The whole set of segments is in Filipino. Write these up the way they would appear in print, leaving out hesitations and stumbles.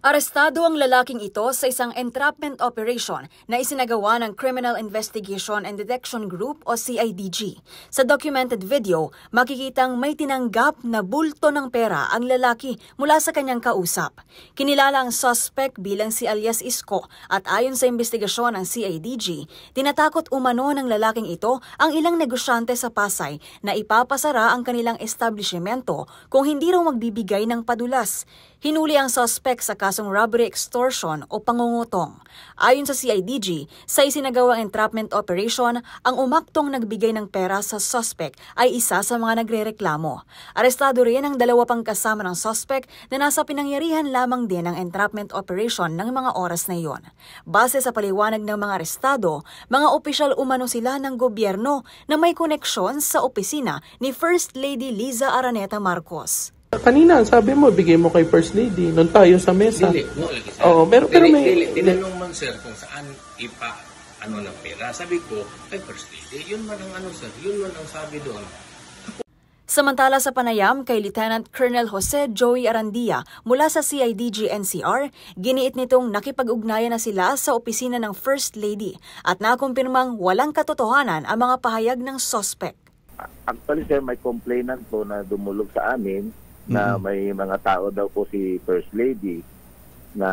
Arestado ang lalaking ito sa isang entrapment operation na isinagawa ng Criminal Investigation and Detection Group o CIDG. Sa documented video, makikitang may tinanggap na bulto ng pera ang lalaki mula sa kanyang kausap. Kinilala ang suspect bilang si alias Isko at ayon sa investigasyon ng CIDG, tinatakot umano ng lalaking ito ang ilang negosyante sa Pasay na ipapasara ang kanilang establishmento kung hindi raw magbibigay ng padulas. Hinuli ang suspect sa kasong robbery extortion o pangungutong. Ayon sa CIDG, sa isinagawang entrapment operation, ang umaktong nagbigay ng pera sa suspect ay isa sa mga nagrereklamo. Arestado rin ang dalawa pang kasama ng suspect na nasa pinangyarihan lamang din ng entrapment operation ng mga oras na iyon. Base sa paliwanag ng mga arestado, mga opisyal umano sila ng gobyerno na may koneksyon sa opisina ni First Lady Liza Araneta Marcos. Kanina, sabi mo, bigay mo kay First Lady, nung tayo sa mesa. Dili, no, lagi sir. Oo, pero may... Tinanong man sir kung saan ng pera. Sabi ko, ay First Lady, yun man ang sir, yun man ang sabi doon. Samantala sa panayam kay Lieutenant Colonel Jose Joey Arandia mula sa CIDG-NCR, giniit nitong nakipag-ugnayan na sila sa opisina ng First Lady at nakumpirmang walang katotohanan ang mga pahayag ng suspect. Actually sir, may complainant po na dumulog sa amin na may mga tao daw po si First Lady na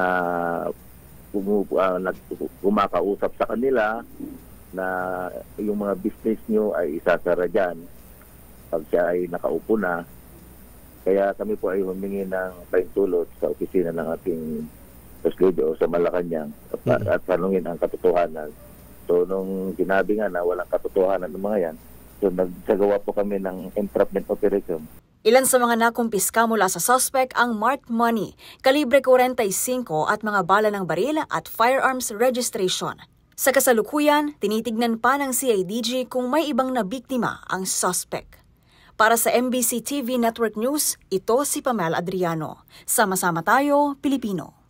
kumakausap sa kanila na yung mga business nyo ay isasara dyan pag siya ay nakaupo na. Kaya kami po ay humingi ng paintulot sa opisina ng ating First Lady o sa Malacanang at tanungin ang katotohanan. So nung sinabi nga na walang katotohanan ng mga yan, so nagsagawa po kami ng entrapment operation. Ilan sa mga nakumpiska mula sa suspect ang marked money, kalibre 45 at mga bala ng baril at firearms registration. Sa kasalukuyan, tinitignan pa ng CIDG kung may ibang nabiktima ang suspect. Para sa MBC TV Network News, ito si Pamela Adriano. Sama-sama tayo, Pilipino.